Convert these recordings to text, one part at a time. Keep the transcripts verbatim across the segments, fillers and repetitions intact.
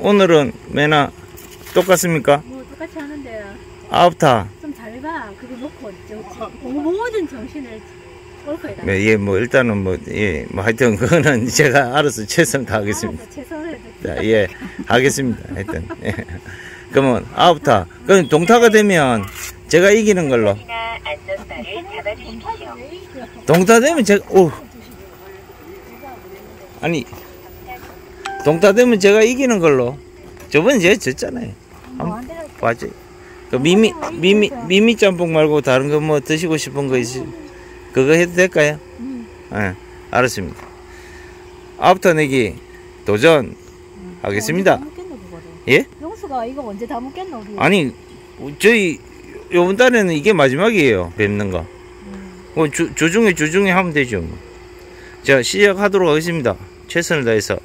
오늘은 매나 똑같습니까? 뭐 똑같이 하는데 아홉타 좀 잘 봐. 그거 놓고 모든 정신을 올거에다. 네, 예, 뭐 일단은 뭐 예, 뭐 하여튼 그거는 제가 알아서 최선을 다하겠습니다. 알아서 최선을 자, 예, 하겠습니다. 하여튼 예. 그러면 아홉타. 그럼 동타가 되면 제가 이기는 걸로. 동타 되면 제가 오. 아니 동타 되면 제가 이기는 걸로. 저번에 제가 졌잖아요. 한번 봐지. 그 미미 미미 미미 짬뽕 말고 다른 거 뭐 드시고 싶은 거 있으? 그거 해도 될까요? 응. 예, 알았습니다. 아홉타 내기 도전 하겠습니다. 예? 영수가 이거 언제 다 묻겠노? 우리? 아니 저희 요번 달에는 이게 마지막이에요. 뵙는 거. 음. 뭐 주, 주중에 주중에 하면 되죠. 자, 시작하도록 하겠습니다. 최선을 다해서.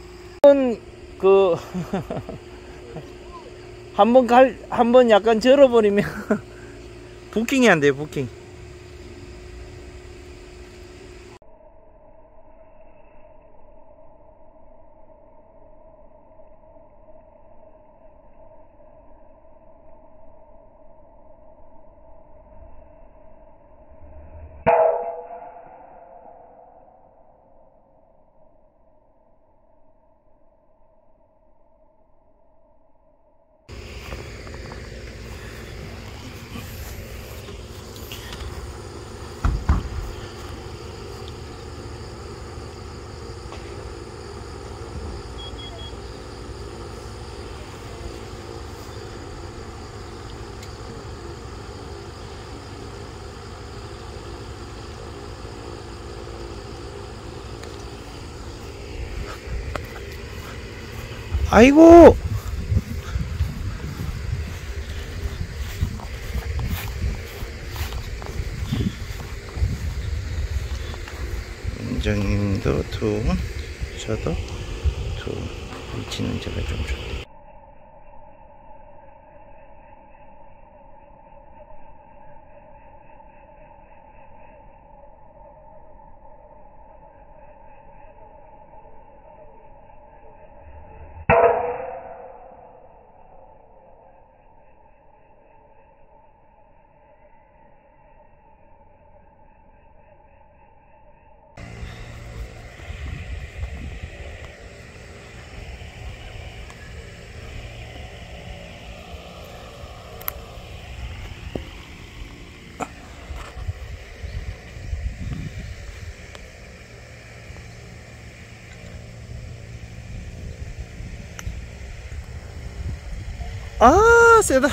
그 한번 갈 한번 약간 절어버리면 부킹이 안 돼요. 부킹. 아이고 원장님도 투 저도 투 위치는 제가 좀 좋다. 아, 세다.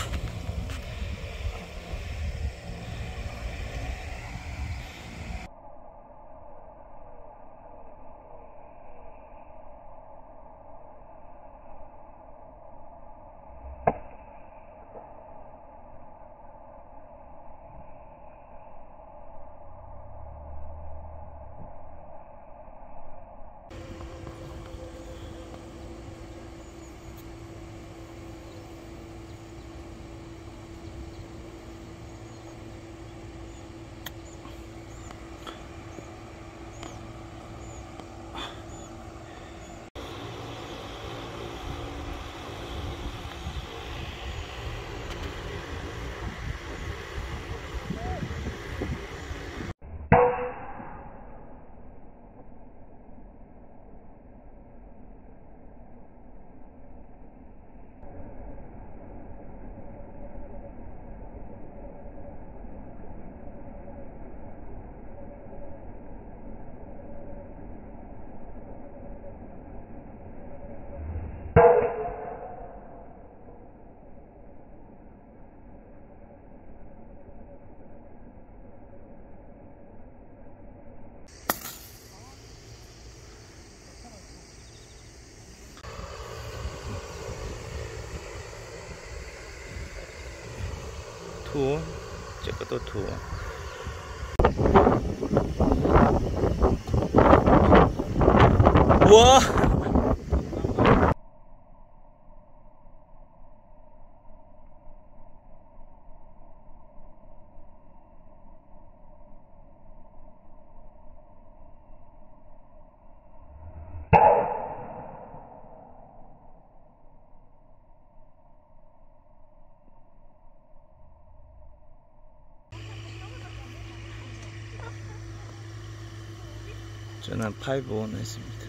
투, 제 것도 투. 우와! 저는 파이브 원 했습니다.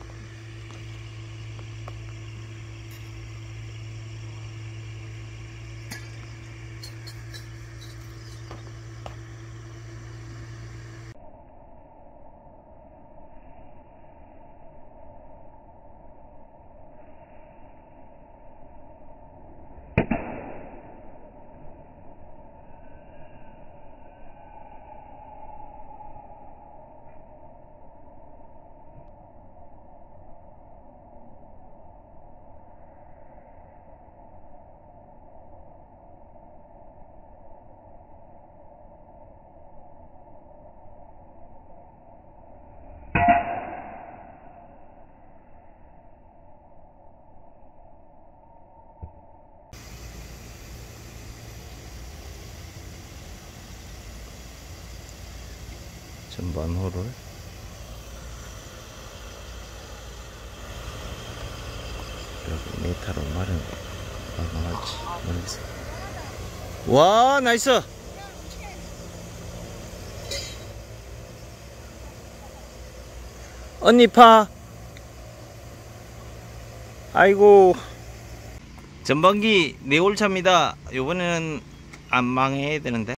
전반호를 여기 메타로 마련 마련할지 모르겠어요. 와, 나이스. 언니 파. 아이고. 전반기 네 홀차입니다. 요번에는 안 망해야 되는데.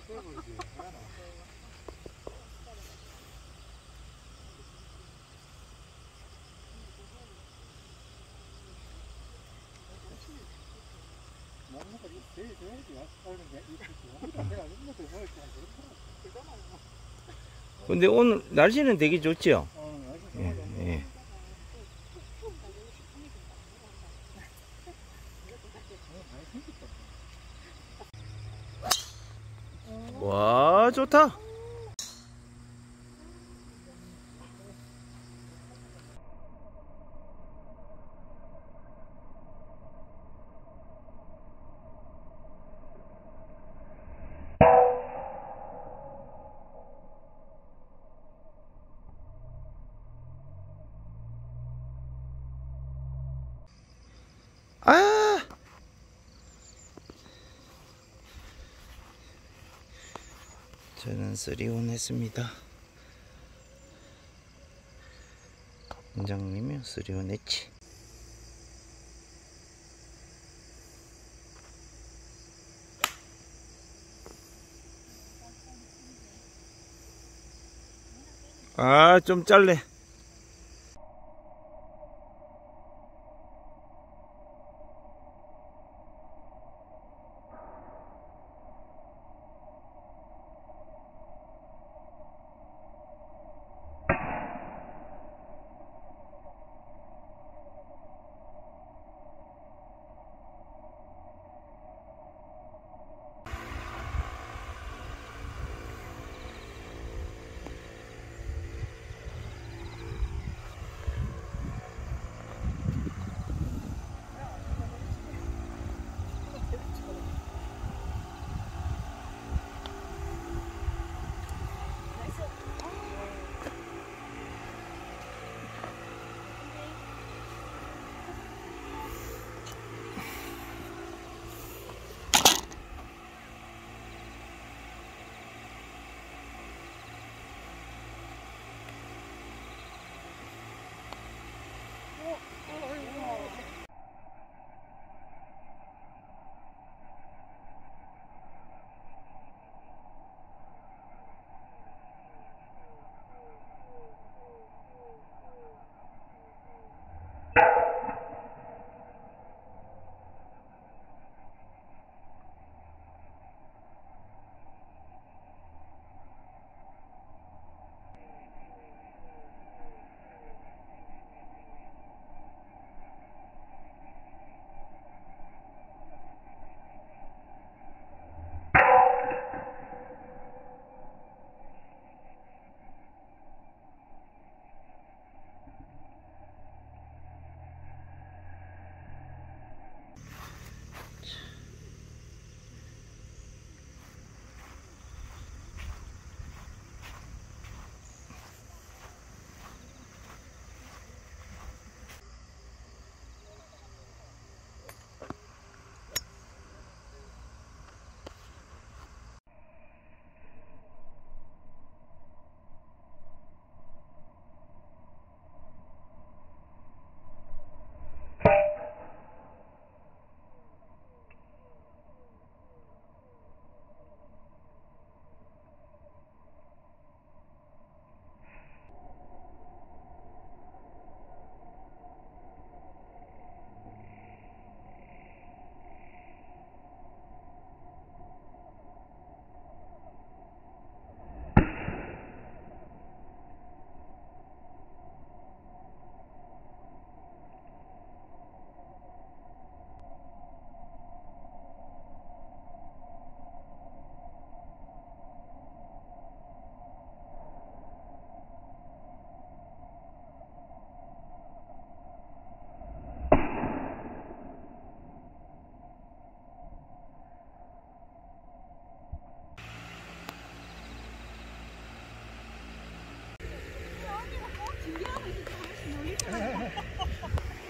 근데 오늘 날씨는 되게 좋죠? 예, 예. 와, 좋다. 아! 저는 쓰리온 했습니다. 원장님이 쓰리온 했지. 아, 좀 짧네.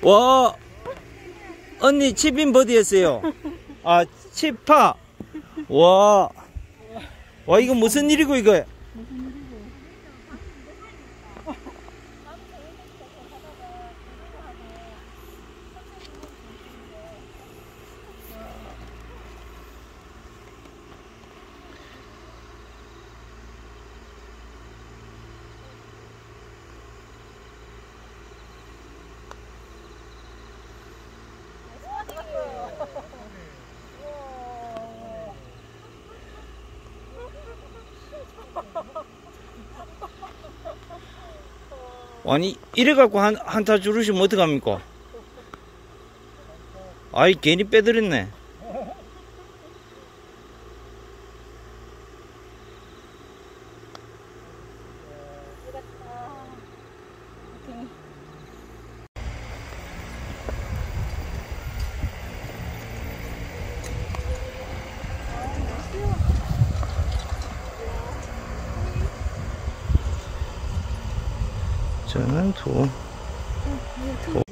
와, 언니 칩인 버디였어요. 아, 칩파. 와, 와, 이거 무슨 일이고, 이거? 아니, 이래갖고 한, 한타 주르시면 어떡합니까? 아이, 괜히 빼드렸네. 저는 도, 도.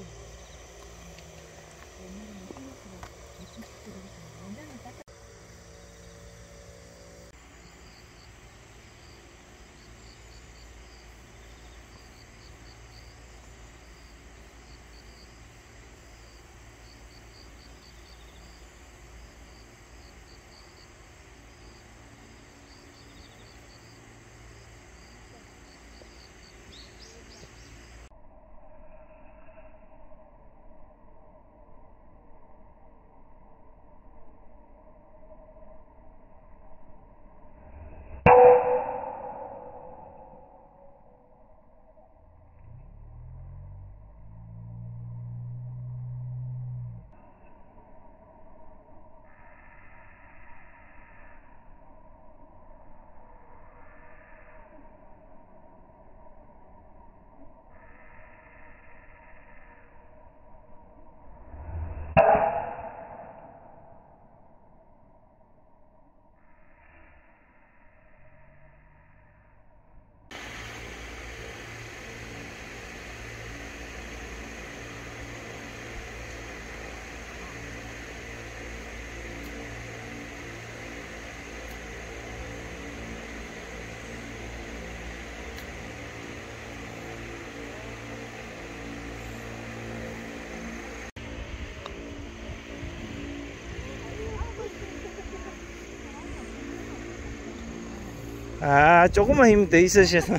아, 조금만 힘 더 있으셔서.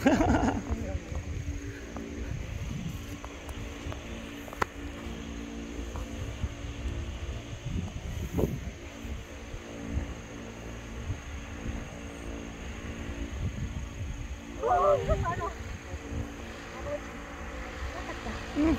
응.